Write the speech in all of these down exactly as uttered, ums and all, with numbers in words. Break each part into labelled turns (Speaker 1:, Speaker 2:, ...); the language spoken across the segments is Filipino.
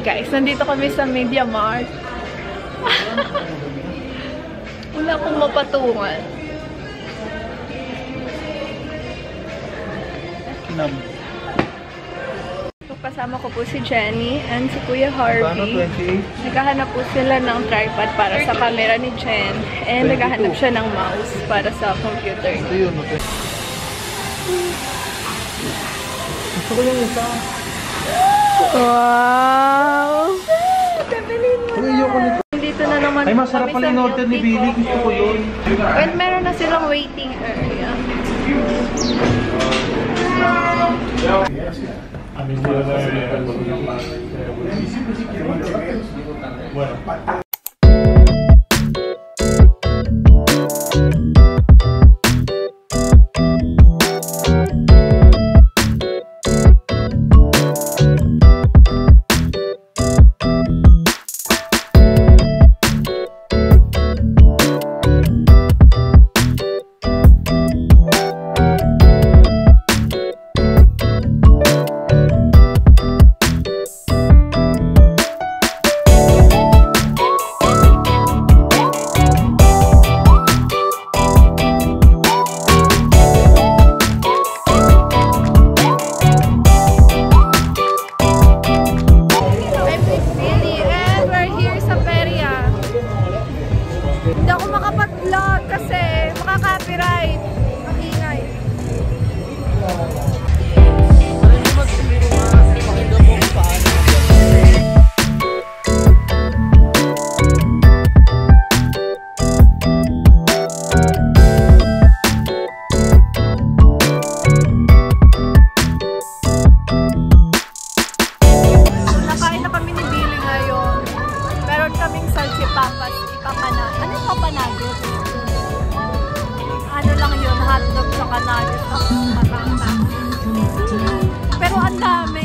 Speaker 1: guys, nandito kami sa Media Mart. Wala akong mapatungan.
Speaker 2: Kinam.
Speaker 1: So, kasama ko po si Jenny and si Kuya Harvey. Naghahanap po sila ng tripod para sa camera ni Jen. And naghahanap siya ng mouse para sa computer.
Speaker 2: Ito yun, okay. Gusto ko yung isa.
Speaker 1: Wow! Tabilin mo na! Dito na naman.
Speaker 2: Ay, masarap pala yung order ni Billy. Gusto ko yun.
Speaker 1: Wait, meron na silang waiting area. Bueno. Ano lang yun, hotdog sa kanagos sa matangtang. Pero ang dami.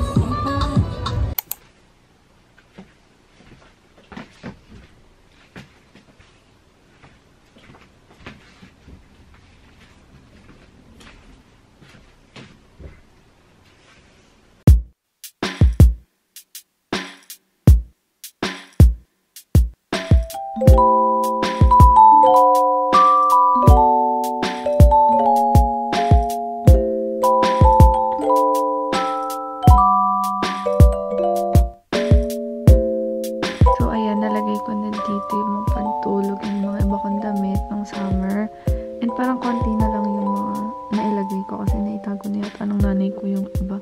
Speaker 1: Parang konti na lang yung mga nailagay ko kasi naitago na yata ng nanay ko yung iba.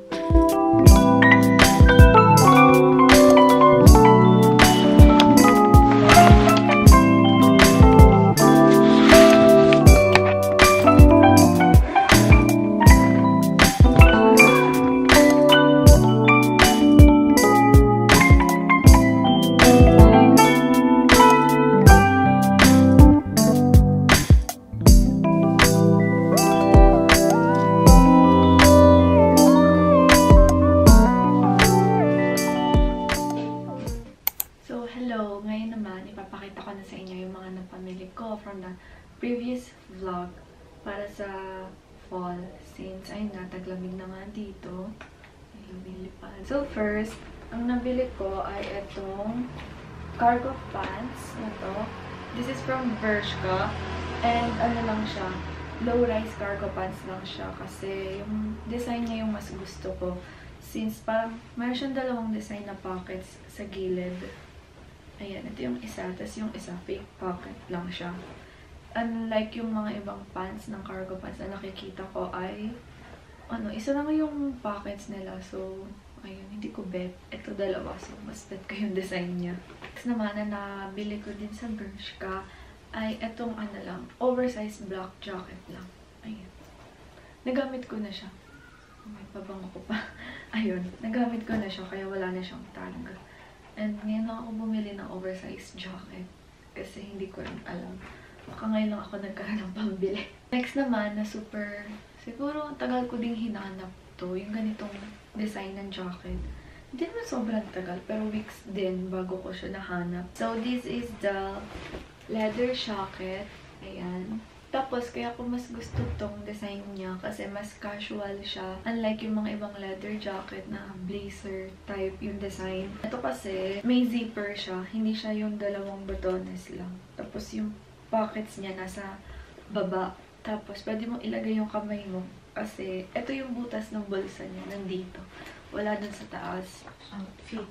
Speaker 1: Ipapakita ko na sa inyo yung mga napamili ko from the previous vlog para sa fall since ay nataglamig na nga dito. So first, ang nabili ko ay itong cargo pants na to. This is from Bershka and ano lang siya, low-rise cargo pants lang siya kasi yung design niya yung mas gusto ko since parang mayroon siyang dalawang design na pockets sa gilid. Ayan, ito yung isa. Tapos yung isa, fake pocket lang siya. Unlike yung mga ibang pants ng cargo pants na nakikita ko ay, ano, isa lang yung pockets nila. So, ayun, hindi ko bet. Ito dalawa. So, mas bet ko yung design niya. Tapos naman, na nabili ko din sa Bershka ay itong ano lang, oversized black jacket lang. Ayun. Nagamit ko na siya. May pabango ko pa. Ayun, nagamit ko na siya kaya wala na siyang tag. And ngayon lang ako bumili ng oversized jacket kasi hindi ko rin alam. Baka ngayon lang ako nagkaroon ng pambili. Next naman na super, siguro tagal ko ding hinanap to, yung ganitong design ng jacket. Hindi naman sobrang tagal, pero weeks din bago ko siya nahanap. So this is the leather jacket. Ayan. Top Tapos, kaya ko mas gusto tong design niya kasi mas casual siya. Unlike yung mga ibang leather jacket na blazer type yung design. Ito kasi, may zipper siya. Hindi siya yung dalawang botones lang. Tapos, yung pockets niya nasa baba. Tapos, pwede mo ilagay yung kamay mo. Kasi, ito yung butas ng bulsa niya. Nandito. Wala dun sa taas. Outfit.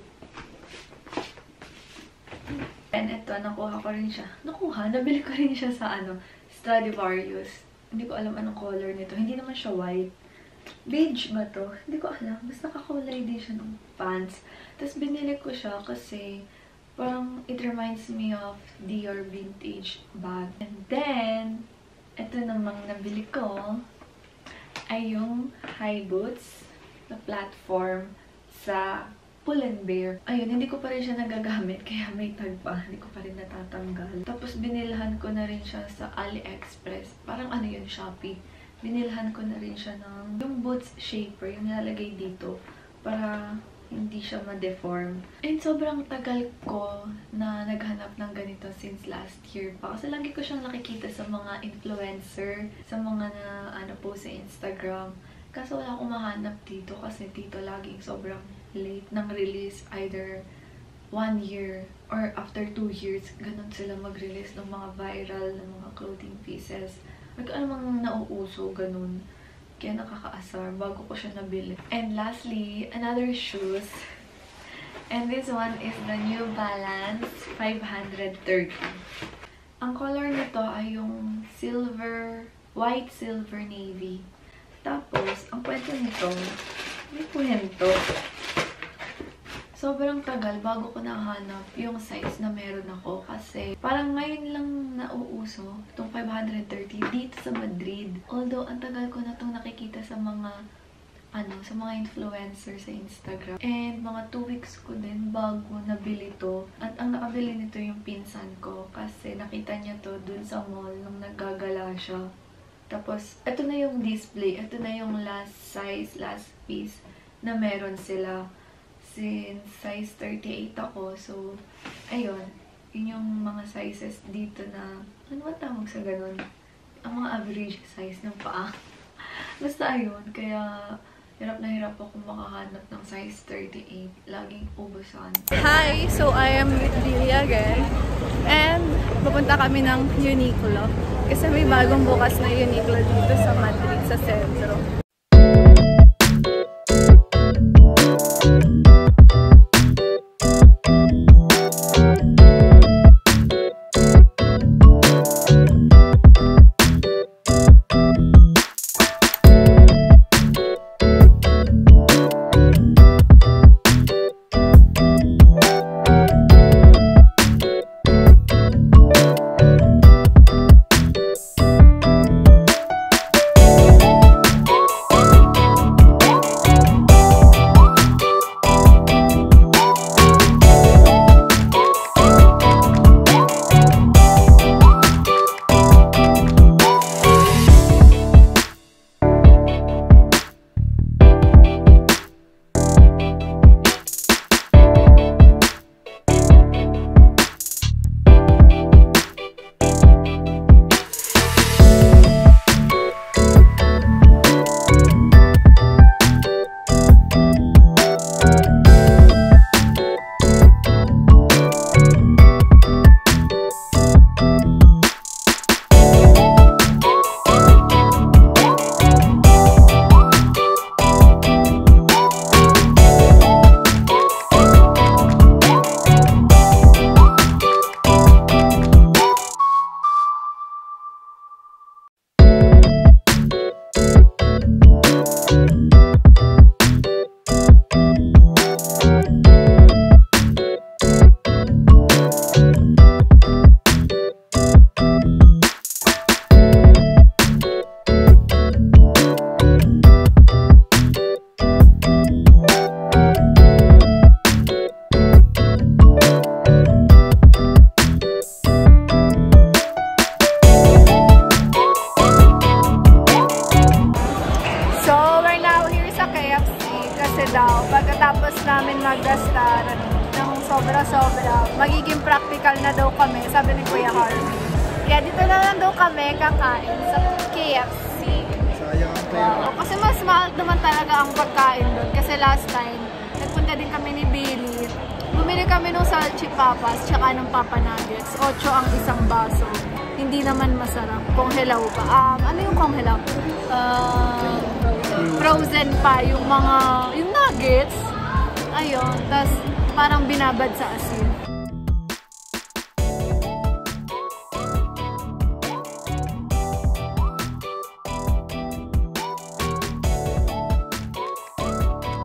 Speaker 1: And ito, nakuha ko rin siya. Nakuha? Nabili ko rin siya sa ano, Stradivarius. Hindi ko alam anong color nito. Hindi naman siya white. Beige ba to? Hindi ko alam. Basta kakulay din siya ng pants. Tapos binili ko siya kasi parang it reminds me of Dior vintage bag. And then, ito namang nabili ko ay yung high boots na platform sa Pull and Bear. Ayun, hindi ko pa rin siya nagagamit kaya may tag pa. Hindi ko pa rin natatanggal. Tapos binilhan ko na rin siya sa AliExpress. Parang ano yun, Shopee. Binilhan ko na rin siya ng yung boots shaper, yung nilalagay dito para hindi siya ma-deform. And sobrang tagal ko na naghanap ng ganito since last year pa. Kasi lagi ko siyang nakikita sa mga influencer, sa mga na ano po sa Instagram. Kaso wala akong mahanap dito kasi dito laging sobrang late ng release. Either one year or after two years, ganun sila mag-release ng mga viral, ng mga clothing pieces. Like, ano mang nauuso, ganun. Kaya nakakaasar bago ko siya nabili. And lastly, another shoes. And this one is the New Balance five thirty. Ang color nito ay yung silver, white, silver, navy. Tapos, ang kwento nito, may kwento. Sobrang tagal bago ko nahanap yung size na meron ako kasi parang ngayon lang nauuso itong five thirty dito sa Madrid. Although, ang tagal ko na itong nakikita sa mga ano, sa mga influencer sa Instagram. And mga two weeks ko din bago nabili to. At ang nakabili nito yung pinsan ko kasi nakita niya to dun sa mall nung naggagala siya. Tapos, ito na yung display. Ito na yung last size, last piece na meron sila. Since size thirty-eight ako. So, ayun. Yun yung mga sizes dito na, ano ba tawag sa ganun? Ang mga average size ng paa. Basta ayun. Kaya, hirap na hirap ako makahanap ng size thirty-eight. Laging ubusan.
Speaker 3: Hi! So, I am with Lily again. And, pupunta kami ng Uniqlo. Kasi may bagong bukas na Uniqlo dito sa Madrid, sa sentro. sobra-sobra. Magiging practical na daw kami, sabi ni Kuya Harvey. Kaya dito na lang daw kami kakain sa K F C.
Speaker 2: Sayang ang pera.
Speaker 3: Wow. Kasi mas mahal naman talaga ang pagkain doon. Kasi last time, nagpunta din kami ni Billy. Bumili kami ng salchipapas tsaka ng papa nuggets. Ocho ang isang baso. Hindi naman masarap. Kung hilaw pa. Um, ano yung kung hilaw? Uh, frozen pa. Yung mga, yung nuggets. Ayun. Tapos parang binabad sa asin.